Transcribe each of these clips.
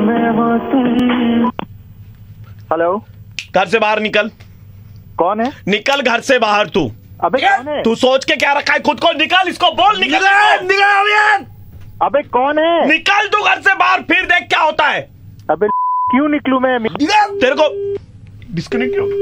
Hello, घर से बाहर निकल। कौन है? निकल घर से बाहर तू। अबे कौन है? तू सोच के क्या रखा है खुद को? निकल, इसको बोल निकल। निकल। अबे कौन है? निकल तू घर से बाहर, फिर देख क्या होता है। अबे क्यों निकलूं मैं? तेरे को डिस्कनेक्ट क्यों?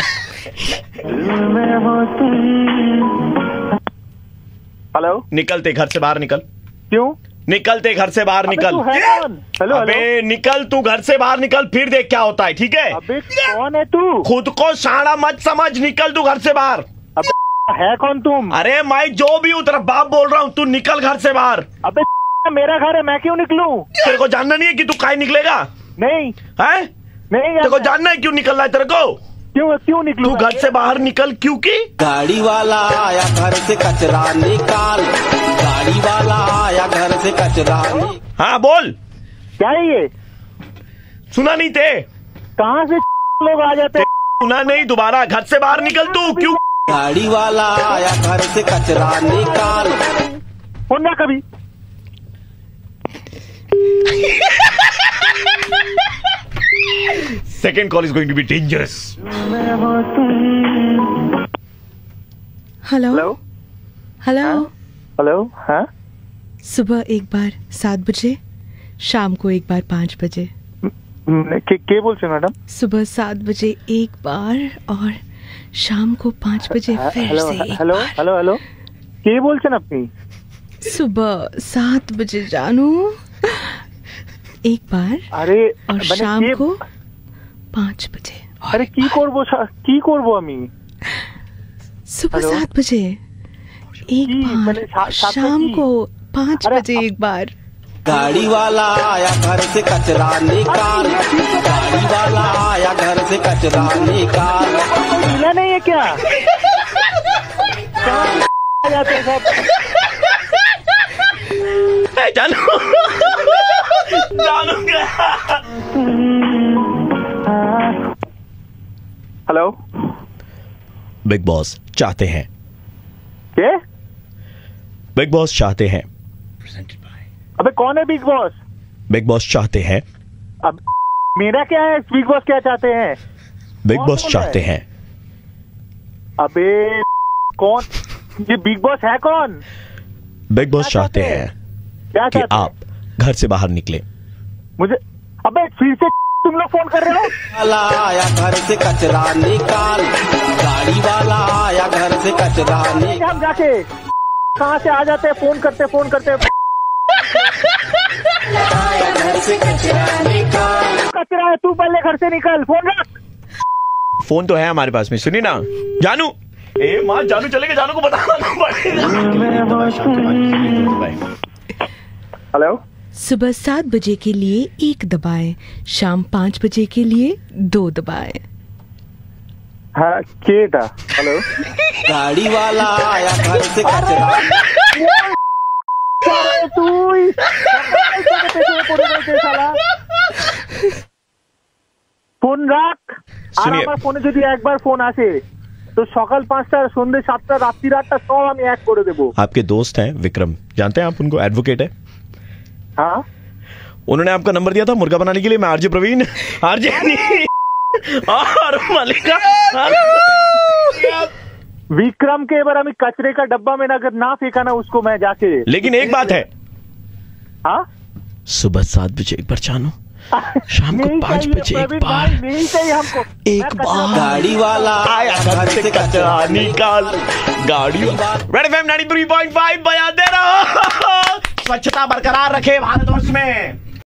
हेलो, निकलते घर से बाहर निकल। क्यों? निकलते घर से बाहर निकल। हेलो, अबे निकल तू घर से बाहर निकल, फिर देख क्या होता है, ठीक है? अबे कौन है तू? खुद को शाना मत समझ, निकल तू घर से बाहर। अबे है कौन तुम? अरे मैं जो भी हूँ तेरा बाप बोल रहा हूँ, तू निकल घर से बाहर। अबे मेरा घर है, मैं क्यों निकलूं? तेरे को जानना नहीं है कि तू काहे निकलेगा? नहीं है? नहीं, तेरे को जानना है क्यों निकलना है तेरे को? क्यों निकलूं? तू घर से बाहर निकल, क्योंकि गाड़ी वाला आया घर से कचरा निकाल। गाड़ी वाला आया घर से कचरा निकाल। हाँ बोल। क्या है ये? सुना नहीं थे? कहाँ से लोग आ जाते हैं? सुना नहीं? दोबारा घर से बाहर निकल तू। क्यों? गाड़ी वाला आया घर से कचरा निकाल। फोन ना कभी। Second call is going to be dangerous. Hello hello hello. Hello, हाँ सुबह एक बार 7 बजे, शाम को एक बार 5 बजे। के बोलছে मैडम? सुबह 7 बजे एक बार और शाम को 5 बजे फिर हेलो से एक हेलो बार। हेलो हेलो, के बोलছেন আপনি? सुबह 7 बजे जानू एक बार, আরে और মানে शाम কে- को 5 बजे। আরে কি করব আমি? सुबह हेलो? 7 बजे एक की, बार, मैंने सात शाम बजे की। को 5 अरे बजे एक बार। गाड़ी वाला आया घर से कचरा निकाल। गाड़ी वाला आया घर से कचरा निकाल। कोई मिला नहीं है क्या? कहाँ आ जाते हैं सब? जानू जानू हेलो, बिग बॉस चाहते हैं। क्या? बिग बॉस चाहते हैं। अबे कौन है बिग बॉस? बिग बॉस चाहते हैं। अब मेरा क्या है? बिग बॉस क्या चाहते हैं? बिग कौन बॉस बोल रहा चाहते है? हैं। अबे कौन? ये बिग बॉस है कौन? बिग बॉस क्या चाहते चाहते हैं क्या कि चाहते हैं? आप घर से बाहर निकले। मुझे अबे फिर से तुम लोग फोन कर रहे हो? वाला आया घर से कचरा निकाल। गाड़ी वाला आया घर से कचरा निकाल। हम जाके कहाँ से आ जाते हैं? फोन करते घर से कचरा निकाल। कचरा है, तू पहले घर से निकल, फोन रख। फोन तो है हमारे पास में, सुनी ना जानू। ए माँ, जानू चलेगा, जानू को बताना पड़ेगा। हेलो, सुबह 7 बजे के लिए 1 दबाएं, शाम 5 बजे के लिए 2 दबाएं। हाँ केटा। हेलो, गाड़ी वाला आया घर से कचरा। तू ফোন রাখ। আর শুনিয়ে। আমার ফোনে যদি একবার ফোন আসে তো সকাল 5টা, সন্ধ্যে 7টা, রাত্রি 8টা সব আমি এক করে দেবো। आपके दोस्त हैं विक्रम, जानते हैं आप उनको? एडवोकेट है। हाँ, उन्होंने आपका नंबर दिया था मुर्गा बनाने के लिए। मैं आरजे प्रवीण, आरजे और मलिका। विक्रम के बार আমি कचरे का डब्बा में अगर ना फेंका ना उसको मैं जाके। लेकिन एक बात है, हाँ, सुबह 7 बजे एक बार जानू, शाम को नहीं 5 चाहिए बजे एक प्रवीण बार। भाई, नहीं चाहिए हमको। एक मैं कचरा बार। गाड़ी वाला आया घर से कचरा निकाल। गाड़ी रेड एफएम 93.5 बजा दे रहा। स्वच्छता बरकरार रखे भारतवर्ष में।